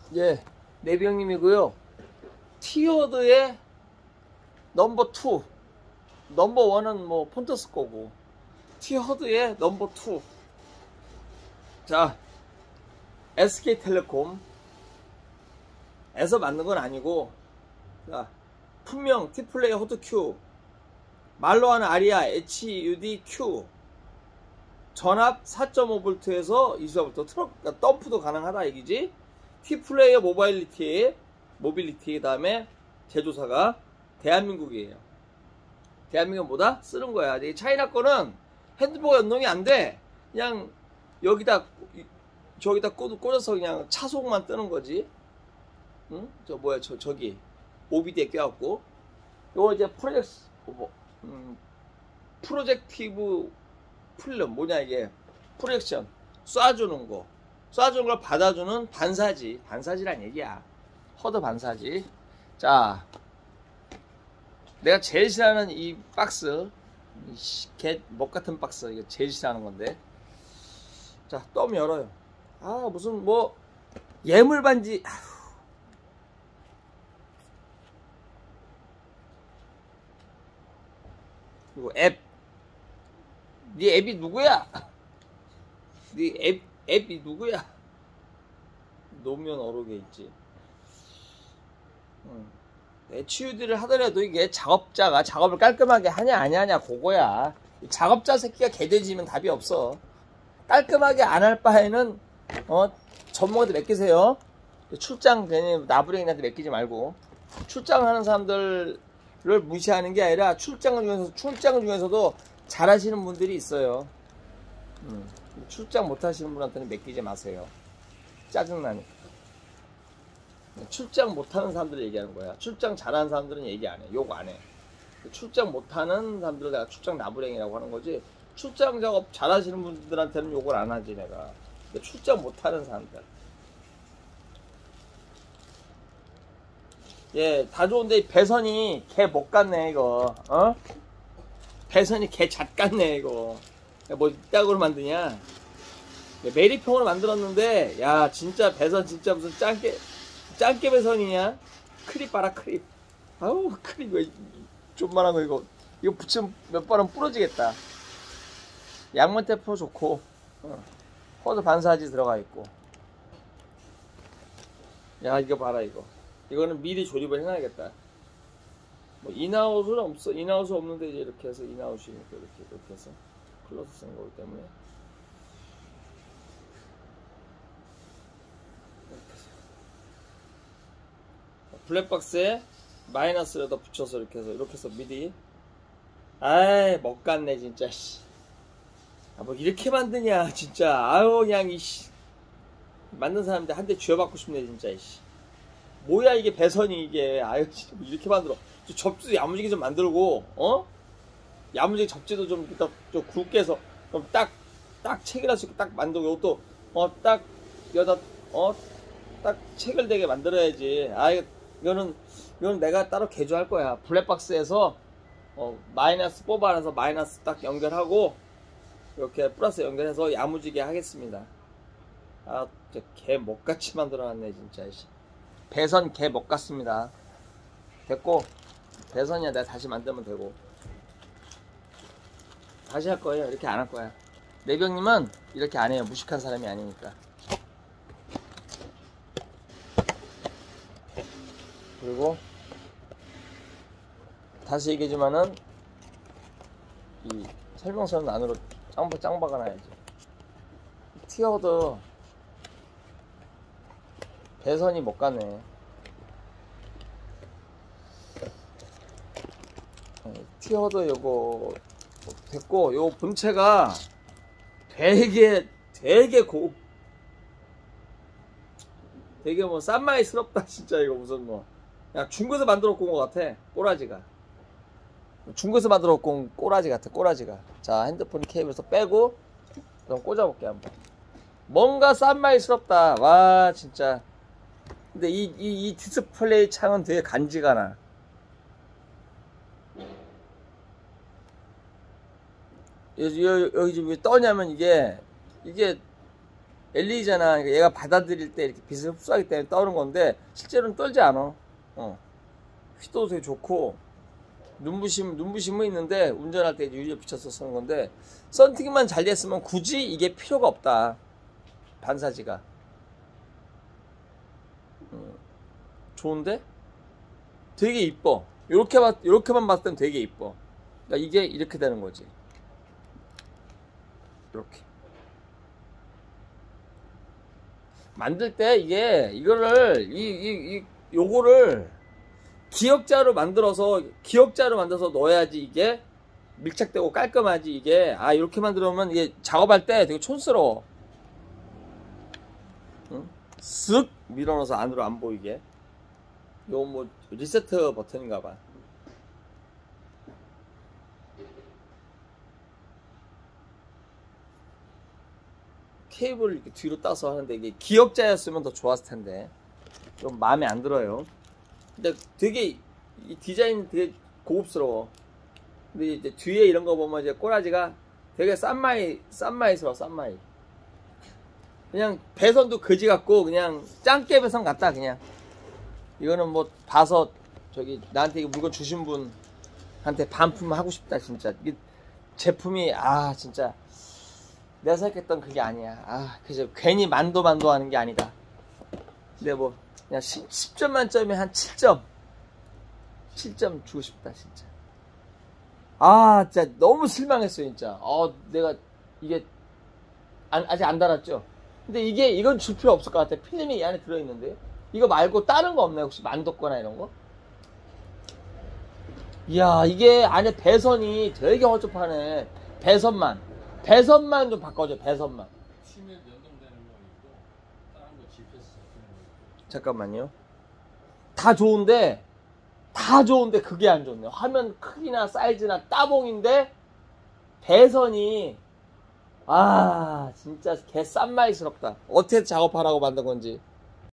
예, 내병님이고요. 티어드의 넘버 2, 넘버 1은 뭐 폰터스 거고, 티어드의 넘버 2. 자, SK텔레콤에서 만든 건 아니고, 자, 품명 T플레이 호드 Q, 말로 하는 아리아 HUD-Q, 전압 4.5V에서 24V, 트럭 덤프도 가능하다 얘기지. T플레이어 모빌리티, 다음에 제조사가 대한민국이에요. 대한민국은 뭐다? 쓰는 거야. 차이나 거는 핸드폰 연동이 안 돼. 그냥 여기다 저기다 꽂아서 그냥 차속만 뜨는 거지. 응? 저기 OBD에 껴갖고. 요거 이제 프로젝티브 필름 뭐냐 이게, 프로젝션 쏴주는 걸 받아주는 반사지란 얘기야. 허드 반사지. 자, 내가 제일 싫어하는 이 박스, 개 먹같은 박스, 이거 제일 싫어하는 건데. 자, 또 열어요. 아, 무슨 뭐 예물 반지. 그리고 앱. 네 앱이 누구야? 네 앱이 누구야? 노면 어록에 있지. HUD를 하더라도 이게 작업자가 작업을 깔끔하게 하냐 안 하냐 그거야. 작업자 새끼가 개돼지면 답이 없어. 깔끔하게 안 할 바에는 전문가한테 맡기세요. 출장 괜히 나부랭이한테 맡기지 말고. 출장하는 사람들을 무시하는 게 아니라 출장 중에서도 잘하시는 분들이 있어요. 출장 못하시는 분한테는 맡기지 마세요. 짜증나니까. 출장 못하는 사람들 얘기하는 거야. 출장 잘하는 사람들은 얘기 안 해. 욕 안 해. 출장 못하는 사람들을 내가 출장 나부랭이라고 하는 거지. 출장 작업 잘하시는 분들한테는 욕을 안 하지 내가. 출장 못하는 사람들. 예, 다 좋은데 배선이 개 못 같네 이거. 배선이 개 잣 같네 이거. 뭐 이따구로 만드냐? 메리평으로 만들었는데, 야 진짜 배선 진짜 무슨 짱깨 배선이냐? 크립 봐라 크립. 아우 크립 왜 좀만한 거 이거 붙이면 몇 번은 부러지겠다. 양면 테프 좋고, 허드 반사지 들어가 있고. 야 이거 봐라 이거. 이거는 미리 조립을 해놔야겠다. 뭐 인아웃은 없어. 인아웃은 없는데 이제 이렇게 해서 인아웃이니까 이렇게 해서 클로즈 쓴 거기 때문에. 블랙박스에 마이너스를 붙여서 이렇게 해서 미리. 아이 먹겠네 진짜. 뭐 이렇게 만드냐 진짜. 아유 그냥 만든 사람한테 한 대 쥐어받고 싶네 진짜. 뭐야 이게 배선이 이게. 아유 진짜 뭐 이렇게 만들어. 접지도 야무지게 좀 만들고, 야무지게 접지도 좀 굵게 해서 좀 딱 체결할 수 있게 딱 만들고, 이것도 딱 여기다 딱 체결되게 만들어야지. 이거는 내가 따로 개조할 거야. 블랙박스에서 마이너스 뽑아내서 마이너스 딱 연결하고 이렇게 플러스 연결해서 야무지게 하겠습니다. 아 진짜 개 먹같이 만들어놨네 진짜. 배선 개 먹같습니다. 됐고, 배선이야 내가 다시 만들면 되고. 다시 할 거예요. 이렇게 안 할 거야. 내병님은 이렇게 안 해요. 무식한 사람이 아니니까. 그리고 다시 얘기하지만은 이 설명서는 안으로 짱 박아놔야지. 티어도 배선이 못 가네. 티어도 요거 됐고, 요 본체가 되게 뭐 쌈마이스럽다 진짜. 이거 무슨 뭐 야 중국에서 만들어 온 것 같아. 꼬라지가 중국에서 만들어 온 꼬라지 같아. 꼬라지가. 자, 핸드폰 케이블에서 빼고 그럼 꽂아볼게 한번. 뭔가 쌈마이스럽다. 와 진짜. 근데 이 디스플레이 창은 되게 간지가 나. 여기 지금 왜 떠냐면 이게 LED잖아. 얘가 받아들일 때 이렇게 빛을 흡수하기 때문에 떠오른 건데 실제로는 떨지 않아. 휘도 되게 좋고 눈부심은 있는데 운전할 때 유리에 비춰서 쓰는 건데 썬팅만 잘 됐으면 굳이 이게 필요가 없다. 반사지가. 좋은데? 되게 이뻐. 요렇게만 봤을 땐 되게 이뻐. 그러니까 이게 이렇게 되는 거지. 이렇게. 만들 때 요거를 기역자로 만들어서 넣어야지 이게 밀착되고 깔끔하지 이게. 이렇게 만들어 놓으면 이게 작업할 때 되게 촌스러워. 응? 쓱 밀어넣어서 안으로 안 보이게. 요거 뭐 리세트 버튼인가 봐. 케이블을 이렇게 뒤로 따서 하는데 이게 기역자였으면 더 좋았을 텐데 좀 마음에 안 들어요. 근데 되게 이 디자인 되게 고급스러워. 근데 이제 뒤에 이런 거 보면 이제 꼬라지가 되게 싼마이스러워. 싼마이. 그냥 배선도 거지 같고 그냥 짱깨 배선 같다 그냥. 이거는 뭐 봐서 저기 나한테 이 물건 주신 분한테 반품하고 싶다 진짜. 이게 제품이 진짜 내가 생각했던 그게 아니야. 그래서 괜히 만도 하는 게 아니다. 근데 뭐 그냥 10점 만점에 한 7점 주고 싶다 진짜. 진짜 너무 실망했어요 진짜. 내가 이게 아직 안 달았죠. 근데 이건 줄 필요 없을 것 같아. 필름이 이 안에 들어있는데 이거 말고 다른 거 없나요? 혹시 만뒀거나 이런 거? 이야, 이게 안에 배선이 되게 허접하네. 배선만 좀 바꿔줘. 배선만. 치면 연동되는 거 있고 다른 거 GPS 잡히는 거. 잠깐만요. 다 좋은데 그게 안 좋네. 화면 크기나 사이즈나 따봉인데 배선이 진짜 개 싼마이스럽다. 어떻게 작업하라고 만든 건지.